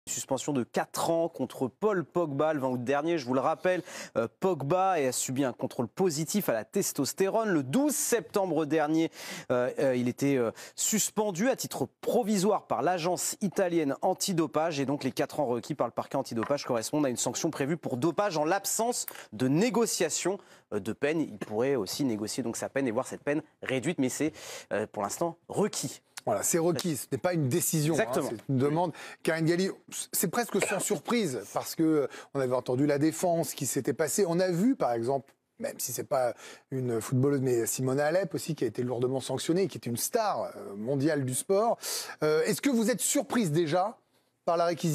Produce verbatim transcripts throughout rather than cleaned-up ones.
Suspension de quatre ans contre Paul Pogba le vingt août dernier. Je vous le rappelle, euh, Pogba a subi un contrôle positif à la testostérone. Le douze septembre dernier, euh, euh, il était euh, suspendu à titre provisoire par l'agence italienne antidopage. Et donc les quatre ans requis par le parquet antidopage correspondent à une sanction prévue pour dopage en l'absence de négociation de peine. Il pourrait aussi négocier donc sa peine et voir cette peine réduite, mais c'est euh, pour l'instant requis. Voilà, c'est requis, ce n'est pas une décision, hein, c'est une demande. Karine Galli, c'est presque sans surprise, parce qu'on avait entendu la défense qui s'était passée. On a vu, par exemple, même si ce n'est pas une footballeuse, mais Simona Alep aussi, qui a été lourdement sanctionnée, qui est une star mondiale du sport. Euh, Est-ce que vous êtes surprise déjà par la réquisition ?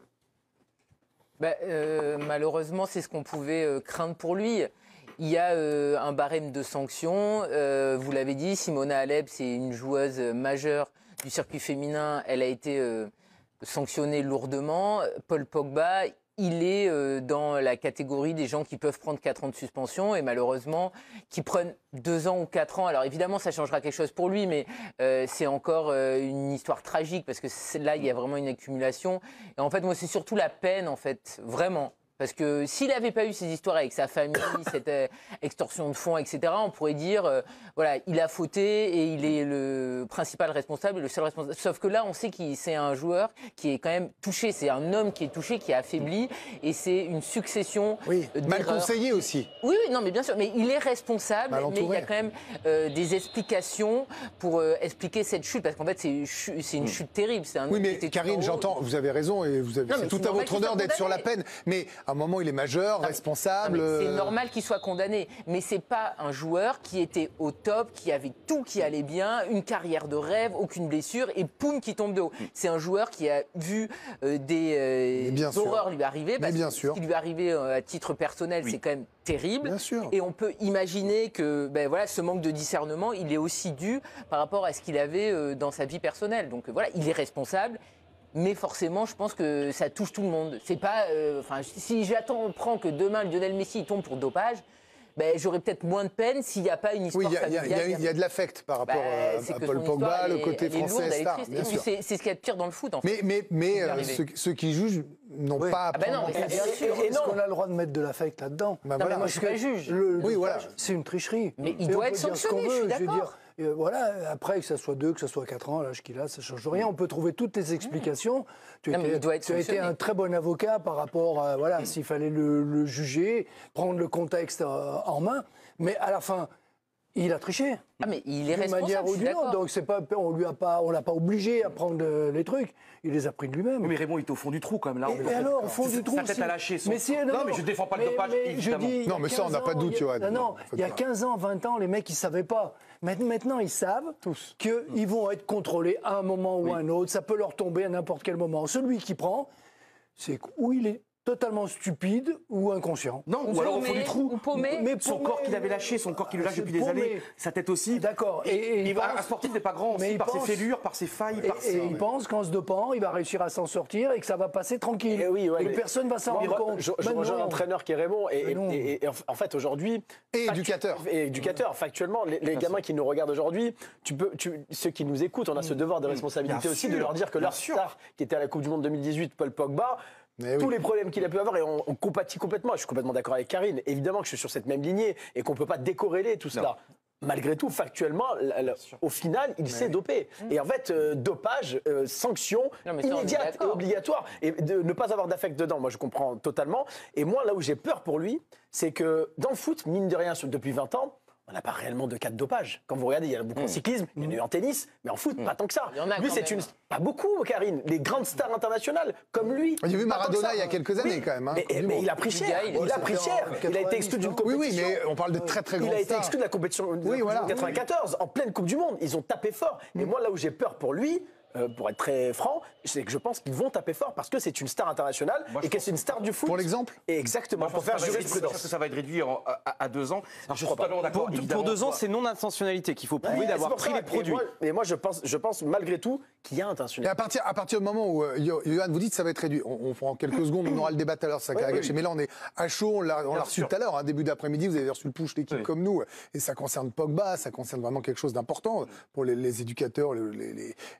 bah, euh, Malheureusement, c'est ce qu'on pouvait euh, craindre pour lui. Il y a euh, un barème de sanctions. Euh, vous l'avez dit, Simona Alep, c'est une joueuse majeure du circuit féminin. Elle a été euh, sanctionnée lourdement. Paul Pogba, il est euh, dans la catégorie des gens qui peuvent prendre quatre ans de suspension et malheureusement qui prennent deux ans ou quatre ans. Alors évidemment, ça changera quelque chose pour lui, mais euh, c'est encore euh, une histoire tragique parce que là, il y a vraiment une accumulation. Et en fait, moi, c'est surtout la peine, en fait, vraiment. Parce que s'il n'avait pas eu ces histoires avec sa famille, cette euh, extorsion de fonds, et cetera, on pourrait dire, euh, voilà, il a fauté et il est le principal responsable, le seul responsable. Sauf que là, on sait que c'est un joueur qui est quand même touché, c'est un homme qui est touché, qui est affaibli, et c'est une succession oui, mal conseillé aussi. Oui, oui, non, mais bien sûr, mais il est responsable, mais il y a quand même euh, des explications pour euh, expliquer cette chute, parce qu'en fait, c'est c'est une chute terrible. Un oui, mais Karine, j'entends, vous avez raison, et vous avez c'est tout à votre honneur d'être sur la peine, mais à un moment, il est majeur, non, responsable. C'est normal qu'il soit condamné, mais c'est pas un joueur qui était au top, qui avait tout qui allait bien, une carrière de rêve, aucune blessure, et poum, qui tombe de haut. C'est un joueur qui a vu euh, des euh, horreurs lui arriver, parce bien que sûr. ce qui lui est arrivé euh, à titre personnel, oui. C'est quand même terrible. Bien sûr. Et on peut imaginer que ben, voilà, ce manque de discernement, il est aussi dû par rapport à ce qu'il avait euh, dans sa vie personnelle. Donc voilà, il est responsable. Mais forcément, je pense que ça touche tout le monde. C'est pas, enfin, euh, si j'attends, prends que demain Lionel Messi tombe pour dopage, ben j'aurais peut-être moins de peine s'il n'y a pas une histoire. Oui, il y, y, y, y a de l'affect par rapport bah, à, à Paul Pogba, le côté est, français, star. C'est ce qu'il y a de pire dans le foot. En fait. Mais, mais, mais euh, ceux, ceux qui jugent n'ont oui. pas à ah ben non, bien sûr. Est-ce qu'on a le droit de mettre de l'affect là-dedans? bah voilà. Moi, je suis pas juge. Le, oui, voilà. C'est une tricherie. Mais il doit être sanctionné. Je suis d'accord. Euh, voilà, après que ça soit deux, que ça soit quatre ans, l'âge qu'il a, ça ne change rien. On peut trouver toutes les explications. Mmh. Tu, non, étais, tu as été un très bon avocat par rapport à, voilà, mmh. s'il fallait le, le juger, prendre le contexte euh, en main. Mais à la fin, il a triché. Ah mais il est responsable, manière ou d'une autre. Donc c'est pas, on lui a pas, on l'a pas obligé à prendre euh, les trucs. Il les a pris de lui-même. Oui, mais Raymond, il est au fond du trou quand même là. Et, et alors, au fond du trou, sa tête à lâcher. Son... Mais si, non, non, mais je défends pas mais, le dopage. Mais évidemment. Je dis, non, mais ça, on n'a pas de doute, Johan. Non, non. Il y a quinze ans, vingt ans, les mecs, ils savaient pas. Maintenant, ils savent tous qu'ils vont être contrôlés à un moment ou à un autre. Ça peut leur tomber à n'importe quel moment. Celui qui prend, c'est où il est totalement stupide ou inconscient. Non, ou, ou alors au fond du trou. Ou paumé. Mais son corps qu'il avait lâché, son corps qui le lâche depuis des années, sa tête aussi. D'accord. Et, et, et il pense, un sportif n'est pas grand aussi, par pense, ses fêlures, par ses failles, et, par ses... Et il pense qu'en se dopant, il va réussir à s'en sortir et que ça va passer tranquille. Et, oui, ouais, et personne ne va s'en rendre compte. Je, je ben rejoins l'entraîneur qui est Raymond. Et, et, et en fait, aujourd'hui... Et éducateur. Et éducateur. Factuellement, les, les gamins qui nous regardent aujourd'hui, tu peux, tu, ceux qui nous écoutent, on a ce devoir de responsabilité aussi de leur dire que leur star, qui était à la Coupe du Monde deux mille dix-huit, Paul Pogba, Mais tous oui. les problèmes qu'il a pu avoir, et on, on compatit complètement, je suis complètement d'accord avec Karine, évidemment que je suis sur cette même lignée et qu'on ne peut pas décorréler tout cela. Non. Malgré tout, factuellement, au final, il s'est dopé. Mmh. Et en fait, euh, dopage, euh, sanction non, immédiate et obligatoire. Et de ne pas avoir d'affect dedans, moi je comprends totalement. Et moi, là où j'ai peur pour lui, c'est que dans le foot, mine de rien, depuis vingt ans, on n'a pas réellement de cas de dopage. Quand vous regardez, il y en a beaucoup mmh. en cyclisme, il y en a eu en tennis, mais en foot, mmh. pas tant que ça. Lui, c'est une... Pas beaucoup, Karine. Les grandes stars internationales, comme lui. Il y a vu Maradona il y a quelques années, oui. quand même. Hein, mais, mais il a pris cher. Il, il a pris cher. Il a été exclu d'une compétition. Oui, oui, mais on parle de très, très grandes stars. Il a été stars. exclu de la compétition de oui, voilà. quatre-vingt-quatorze, en pleine Coupe du Monde. Ils ont tapé fort. Mmh. Et moi, là où j'ai peur pour lui, Euh, pour être très franc, c'est que je pense qu'ils vont taper fort parce que c'est une star internationale moi, et que c'est une star du foot. Pour l'exemple et exactement, moi, pour faire jurisprudence. Je pense que ça va être réduit en, à, à deux ans. Alors, je suis pas d'accord. Pour, pour deux ans, c'est non-intentionnalité qu'il faut prouver ouais, d'avoir pris ça. les produits. Mais moi, mais moi, je pense, je pense malgré tout qu'il y a intentionnalité. Et à partir, à partir du moment où, euh, Johan, vous dites que ça va être réduit, on, on prend quelques secondes, on aura le débat tout à l'heure, ça ouais, oui, oui. Mais là, on est à chaud, on l'a reçu tout à l'heure, hein, début d'après-midi, vous avez reçu le push l'équipe oui. comme nous, et ça concerne Pogba, ça concerne vraiment quelque chose d'important pour les, les éducateurs, les, les, les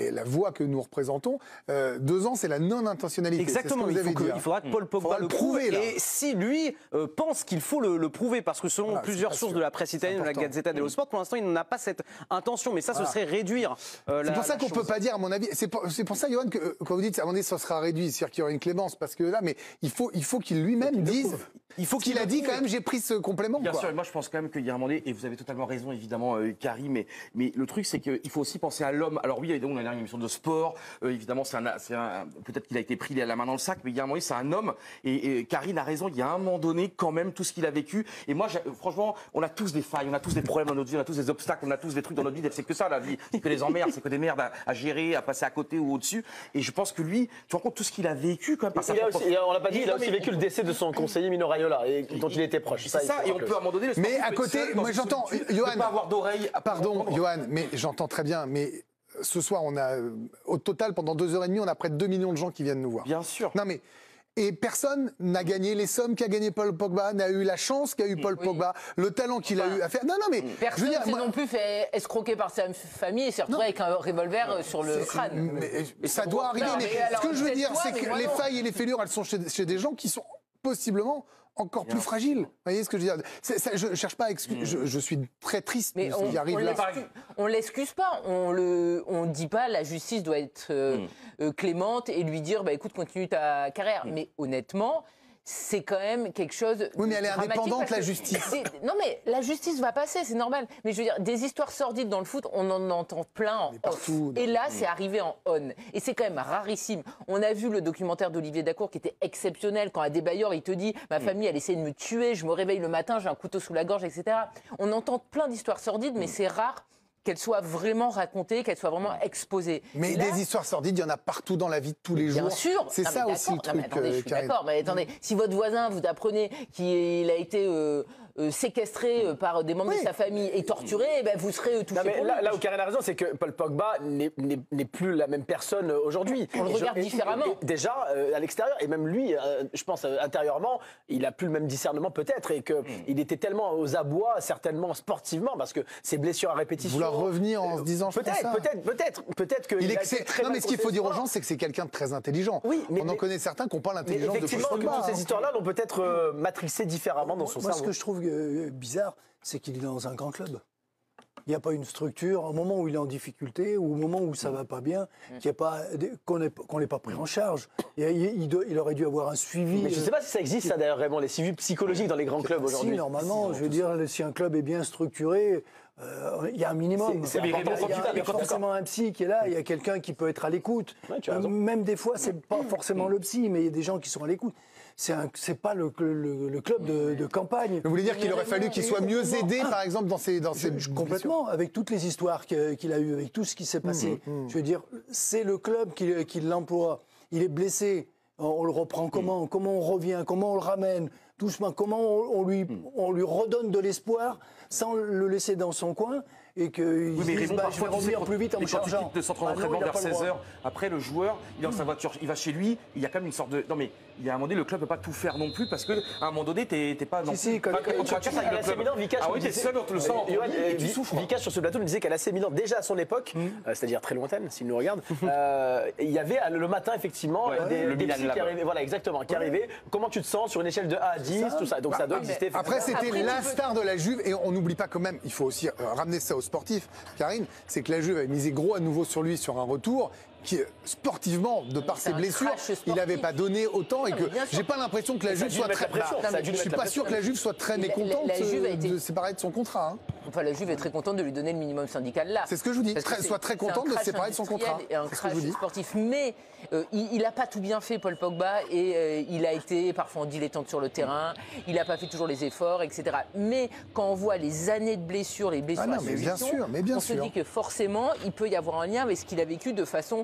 et la voix que nous représentons, euh, deux ans, c'est la non-intentionnalité. Exactement, ce que il, faut que, il faudra que Paul Pogba le prouve. Et si lui euh, pense qu'il faut le, le prouver, parce que selon voilà, plusieurs sources sûr. de la presse italienne, de la Gazzetta dello Sport, pour l'instant, il n'a pas cette intention. Mais ça, voilà. ce serait réduire euh, C'est pour ça qu'on ne peut pas dire, à mon avis, c'est pour, pour ça, Johan, que quand vous dites, à mon avis, ça sera réduit, c'est-à-dire qu'il y aura une clémence, parce que là, mais il faut, il faut qu'il lui-même dise... Il faut qu'il a dit quand même, j'ai pris ce complément. Bien quoi. sûr, moi je pense quand même qu'il y a un moment donné, et vous avez totalement raison évidemment, euh, Karim, mais, mais le truc c'est qu'il faut aussi penser à l'homme. Alors oui, on a une émission de sport, euh, évidemment, c'est un, c'est un, peut-être qu'il a été pris la main dans le sac, mais il y a un moment donné, c'est un homme, et, et Karim a raison, il y a un moment donné quand même tout ce qu'il a vécu. Et moi, franchement, on a tous des failles, on a tous des problèmes dans notre vie, on a tous des obstacles, on a tous des trucs dans notre vie, c'est que ça la vie, c'est que des emmerdes, c'est que des merdes à, à gérer, à passer à côté ou au-dessus. Et je pense que lui, tu te rends compte tout ce qu'il a vécu quand même. Par il a aussi, on l'a pas dit, il a aussi vécu le décès de son conseiller Mino Raiola, et dont il était proche. C'est ça, ça et on peut à un moment donné. Le mais à côté, moi j'entends, Johan, pas avoir d'oreille. Pardon, Johan, mais j'entends très bien, mais ce soir, on a, au total, pendant deux heures et demie, on a près de deux millions de gens qui viennent nous voir. Bien sûr. Non mais. Et personne n'a gagné les sommes qu'a gagné Paul Pogba, n'a eu la chance qu'a eu Paul oui. Pogba, le talent qu'il enfin, a eu à faire. Non, non, mais. Personne ne s'est moi... non plus fait escroquer par sa famille et s'est retrouvé avec un revolver non. sur le crâne. Mais, mais ça doit arriver. Non, mais, mais alors, ce que je veux dire, c'est que les non. failles et les fêlures, elles sont chez, chez des gens qui sont possiblement encore plus fragile. Vous voyez ce que je veux dire? Ça, je ne cherche pas à excuser. Mmh. Je, je suis très triste mais de ce on, qui arrive on là. On ne l'excuse pas. On ne on dit pas la justice doit être euh, mmh. euh, clémente et lui dire bah, écoute, continue ta carrière. Mmh. Mais honnêtement, c'est quand même quelque chose de oui, mais elle est indépendante, la justice. Non, mais la justice va passer, c'est normal. Mais je veux dire, des histoires sordides dans le foot, on en entend plein en partout, off. Et là, c'est arrivé en on. Et c'est quand même rarissime. On a vu le documentaire d'Olivier Dacour qui était exceptionnel. Quand à Desbailleurs, il te dit « Ma famille, elle essaie de me tuer, je me réveille le matin, j'ai un couteau sous la gorge, et cetera » On entend plein d'histoires sordides, mais c'est rare qu'elles soient vraiment racontées, qu'elles soient vraiment exposées. Mais là, des histoires sordides, il y en a partout dans la vie de tous les bien jours. Bien sûr. C'est ça aussi le truc. Non, mais attendez, je suis d'accord. Mais attendez, si votre voisin, vous apprenez qu'il a été euh, euh, séquestré euh, par des membres oui. de sa famille et torturé, eh ben, vous serez touché. Non, mais pour là, lui. là où Karine a raison, c'est que Paul Pogba n'est plus la même personne aujourd'hui. On le regarde je, différemment. Et, et déjà, euh, à l'extérieur, et même lui, euh, je pense, euh, intérieurement, il n'a plus le même discernement peut-être, et qu'il mm. était tellement aux abois, certainement sportivement, parce que ses blessures à répétition... Vouloir revenir en se disant... Peut-être, peut-être, peut-être, peut-être que... Il est très non, mais ce qu'il faut dire aux gens, c'est que c'est quelqu'un de très intelligent. Oui, mais, on en mais, connaît certains qui n'ont pas l'intelligence de Paul Pogba. Toutes ces histoires-là l'ont peut-être euh, matrixé différemment dans son Moi, cerveau. Ce que je trouve euh, bizarre, c'est qu'il est dans un grand club. Il n'y a pas une structure, au moment où il est en difficulté, ou au moment où ça ne va pas bien, qu'il qu'on n'ait qu'on l'ait pas pris en charge. Il, il, doit, il aurait dû avoir un suivi. Mais je ne sais pas si ça existe, ça d'ailleurs, vraiment, les suivis psychologiques dans les grands clubs aujourd'hui. Si, normalement, je veux dire, si un club est bien structuré, euh, il y a un minimum. C'est, c'est il y a, il y a, il y a forcément un psy qui est là, il y a quelqu'un qui peut être à l'écoute. Ouais, euh, même des fois, c'est pas forcément le psy, mais il y a des gens qui sont à l'écoute. C'est, un, c'est pas le, le, le club de, de campagne. Vous voulez dire qu'il aurait fallu qu'il soit mieux aidé, par exemple, dans ces... Dans ces je, complètement, avec toutes les histoires que, qu'il a eues, avec tout ce qui s'est passé. Mmh, mmh. Je veux dire, c'est le club qui, qui l'emploie. Il est blessé, on le reprend comment? Mmh. Comment on revient? Comment on le ramène? Doucement, comment on, on, lui, mmh. on lui redonne de l'espoir sans le laisser dans son coin et qu'il oui, mais dise, bah, je vais revenir plus vite en me chargeant. Quand il quitte le centre d'entraînement vers seize heures, après le joueur, il est dans sa voiture, il va chez lui, il y a quand même une sorte de... Non mais, il y a un moment donné, le club ne peut pas tout faire non plus parce qu'à un moment donné, t'es, t'es pas... Non, si, si, quand, quand, quand, quand tu avec le club. Vika, ah oui, t'es seul, on te le sent. Vika, sur ce plateau, nous disait qu'à l'A C Milan, déjà à son époque, mm. euh, c'est-à-dire très lointaine, s'il nous regarde, euh, il y avait le matin, effectivement, ouais, des, le des psys qui arrivaient. Voilà, exactement, qui ouais. arrivaient. Comment tu te sens sur une échelle de un à dix, ça. Tout ça. Donc bah, ça doit ah, exister. Après, c'était après, la star de la Juve et on n'oublie pas quand même, il faut aussi ramener ça aux sportifs, Karine, c'est que la Juve avait misé gros à nouveau sur lui, sur un retour. Qui, sportivement, de par ses blessures, il n'avait pas donné autant et que j'ai pas l'impression que la Juve soit très... Bah, je suis pas sûr que la Juve soit très mécontente la, la, la été... de séparer de son contrat. Hein. Enfin, la Juve est très contente de lui donner le minimum syndical là. C'est ce que je vous dis, très, soit très contente de se séparer de son contrat. Et un crash sportif, mais euh, il n'a pas tout bien fait, Paul Pogba, et euh, il a été parfois en dilettante sur le terrain, il n'a pas fait toujours les efforts, et cetera. Mais quand on voit les années de blessures, les blessures ah non, mais bien sûr, mais bien on sûr. se dit que forcément, il peut y avoir un lien avec ce qu'il a vécu de façon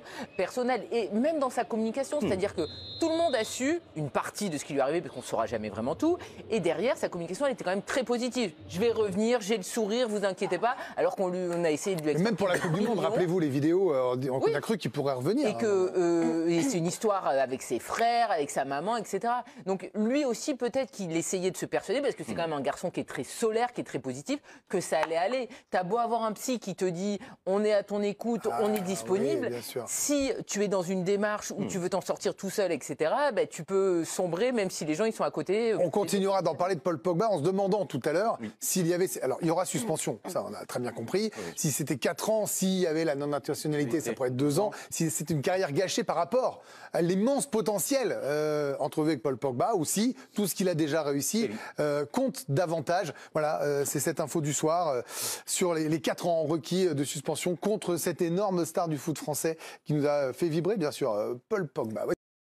personnelle. Et même dans sa communication, Hmm. c'est-à-dire que tout le monde a su une partie de ce qui lui est arrivé, parce qu'on ne saura jamais vraiment tout. Et derrière, sa communication, elle était quand même très positive. Je vais revenir, j'ai le sourire, vous inquiétez pas. Alors qu'on lui, on a essayé de lui expliquer. Même pour la Coupe du Monde, rappelez-vous les vidéos, euh, on Oui. a cru qu'il pourrait revenir. Et que euh, et c'est une histoire avec ses frères, avec sa maman, et cetera. Donc lui aussi, peut-être qu'il essayait de se persuader, parce que c'est quand même un garçon qui est très solaire, qui est très positif, que ça allait aller. T'as beau avoir un psy qui te dit on est à ton écoute, Ah, on est disponible. oui, bien sûr. Si tu es dans une démarche où Hmm. tu veux t'en sortir tout seul, et cetera, ben, tu peux sombrer même si les gens ils sont à côté. On continuera d'en parler de Paul Pogba en se demandant tout à l'heure Oui. s'il y avait. Alors, il y aura suspension, ça on a très bien compris. Oui. Si c'était quatre ans, s'il y avait la non-internationalité, Oui, ça c'est- pourrait être deux ans. Si c'est une carrière gâchée par rapport à l'immense potentiel euh, entrevu avec Paul Pogba, ou si tout ce qu'il a déjà réussi Oui. euh, compte davantage. Voilà, euh, c'est cette info du soir euh, sur les, les quatre ans requis de suspension contre cette énorme star du foot français qui nous a fait vibrer, bien sûr, euh, Paul Pogba. Ouais.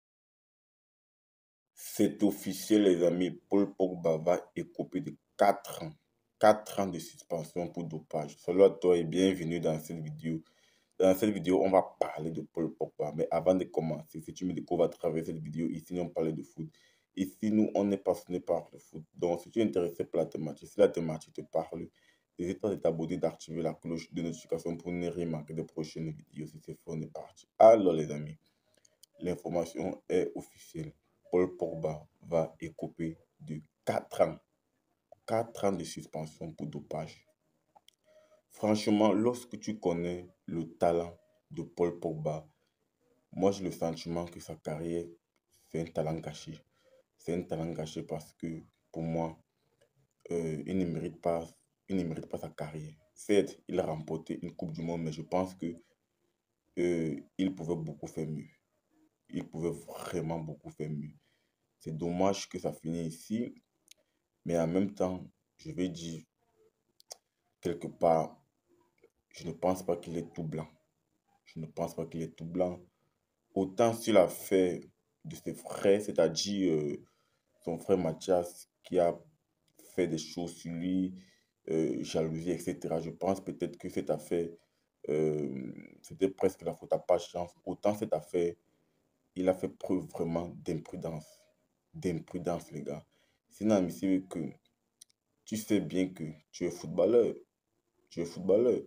C'est officiel, les amis. Paul Pogba va écoper de quatre ans. quatre ans de suspension pour dopage. Salut à toi et bienvenue dans cette vidéo. Dans cette vidéo, on va parler de Paul Pogba. Mais avant de commencer, si tu me découvres à travers cette vidéo, ici, nous on parle de foot. Ici, nous, on est passionné par le foot. Donc, si tu es intéressé par la thématique, si la thématique te parle, n'hésite pas à t'abonner, d'activer la cloche de notification pour ne rien manquer des prochaines vidéos. Si c'est fait, on est parti. Alors, les amis, l'information est officielle. Paul Pogba va écoper de quatre ans. quatre ans de suspension pour dopage. Franchement, lorsque tu connais le talent de Paul Pogba, moi j'ai le sentiment que sa carrière, c'est un talent gâché. C'est un talent gâché parce que, pour moi, euh, il ne mérite pas, il ne mérite pas sa carrière. Certes, il a remporté une Coupe du Monde, mais je pense que euh, il pouvait beaucoup faire mieux. Il pouvait vraiment beaucoup faire mieux. C'est dommage que ça finisse ici, mais en même temps, je vais dire, quelque part, je ne pense pas qu'il est tout blanc. Je ne pense pas qu'il est tout blanc. Autant s'il a fait de ses frères, c'est-à-dire euh, son frère Mathias, qui a fait des choses sur lui, euh, jalousie, et cetera. Je pense peut-être que cette affaire, euh, c'était presque la faute à pas de chance. Autant cette affaire, il a fait preuve vraiment d'imprudence. D'imprudence, les gars. C'est inadmissible que tu sais bien que tu es footballeur. Tu es footballeur.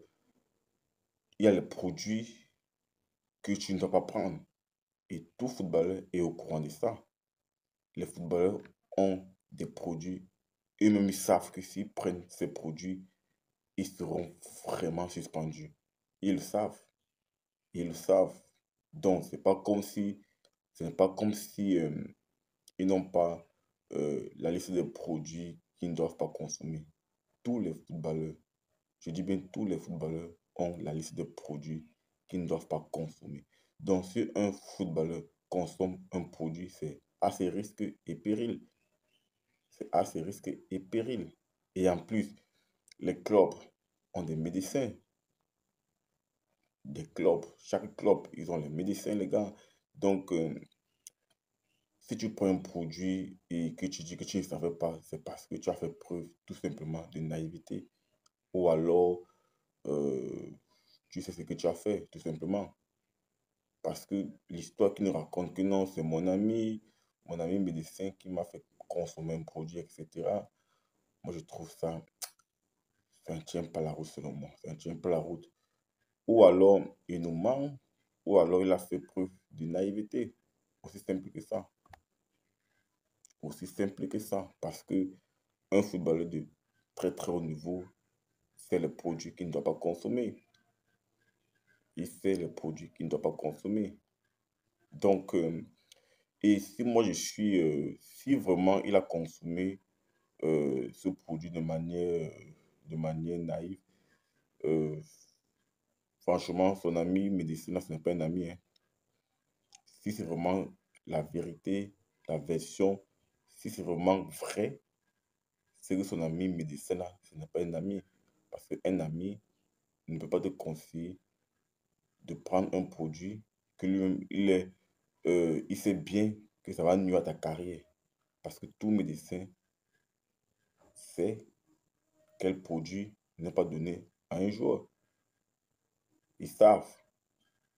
Il y a les produits que tu ne dois pas prendre. Et tout footballeur est au courant de ça. Les footballeurs ont des produits. Eux-mêmes, ils savent que s'ils prennent ces produits, ils seront vraiment suspendus. Ils le savent. Ils le savent. Donc, c'est pas comme si, ce n'est pas comme si euh, ils n'ont pas euh, la liste des produits qu'ils ne doivent pas consommer. Tous les footballeurs, je dis bien tous les footballeurs, ont la liste des produits qu'ils ne doivent pas consommer. Donc, si un footballeur consomme un produit, c'est à ses risques et périls. C'est à ses risques et périls. Et en plus, les clubs ont des médecins. Des clubs. Chaque club, ils ont les médecins, les gars. Donc, euh, si tu prends un produit et que tu dis que tu ne savais pas, c'est parce que tu as fait preuve tout simplement de naïveté. Ou alors, euh, tu sais ce que tu as fait, tout simplement. Parce que l'histoire qui nous raconte que non, c'est mon ami, mon ami médecin qui m'a fait consommer un produit, et cetera. Moi, je trouve ça, ça ne tient pas la route selon moi. Ça ne tient pas la route. Ou alors, il nous ment, ou alors il a fait preuve de naïveté. Aussi simple que ça. Aussi simple que ça. Parce que un footballeur de très très haut niveau, c'est le produit qu'il ne doit pas consommer. Il sait les produits qu'il ne doit pas consommer. Donc, euh, et si moi je suis, euh, si vraiment il a consommé euh, ce produit de manière, de manière naïve, euh, franchement, son ami médecin, ce n'est pas un ami. Hein. Si c'est vraiment la vérité, la version, si c'est vraiment vrai, c'est que son ami médecin, ce n'est pas un ami. Parce qu'un ami ne peut pas te conseiller de prendre un produit que lui-même, il est, euh, il sait bien que ça va nuire à ta carrière. Parce que tout médecin sait quel produit n'est pas donné à un joueur. Ils savent.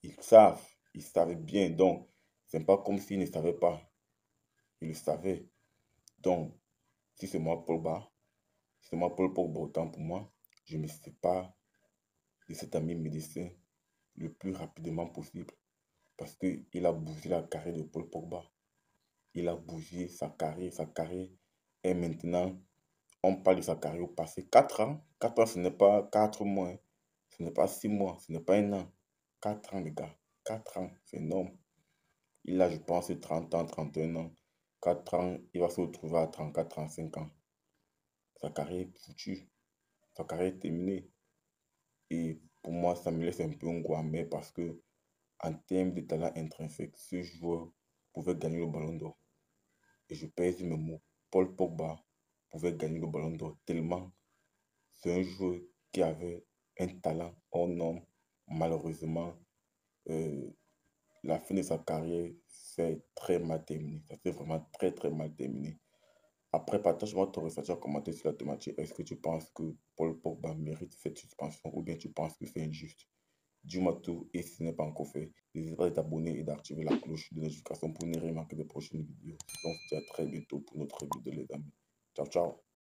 Ils savent, ils savaient bien. Donc, c'est pas comme s'ils ne savaient pas. Ils le savaient. Donc, si c'est moi, Pogba, si c'est moi, Paul Pogba, autant pour moi, je me sépare de cet ami médecin le plus rapidement possible. Parce qu'il a bougé la carrière de Paul Pogba. Il a bougé sa carrière, sa carrière. Et maintenant, on parle de sa carrière au passé. Quatre ans, quatre ans, ce n'est pas quatre mois. Hein. Ce n'est pas six mois, ce n'est pas un an. Quatre ans, les gars. Quatre ans, c'est énorme. Il a, je pense, trente ans, trente et un ans. Quatre ans, il va se retrouver à trente-quatre, trente-cinq ans. Sa carrière est foutue. Sa carrière est terminée. Et pour moi, ça me laisse un peu un goût amer parce que, en termes de talent intrinsèque, ce joueur pouvait gagner le ballon d'or. Et je pèse mes mots. Paul Pogba pouvait gagner le ballon d'or tellement c'est un joueur qui avait un talent hors norme. Malheureusement, euh, la fin de sa carrière s'est très mal terminée. Ça s'est vraiment très très mal terminé. Après, partage-moi ton ressenti en commentaire sur la thématique. Est-ce que tu penses que Paul Pogba mérite cette suspension ou bien tu penses que c'est injuste? Dis-moi tout et si ce n'est pas encore fait, n'hésite pas à t'abonner et d'activer la cloche de notification pour ne rien manquer de prochaines vidéos. On se dit à très bientôt pour notre vidéo les amis. Ciao ciao.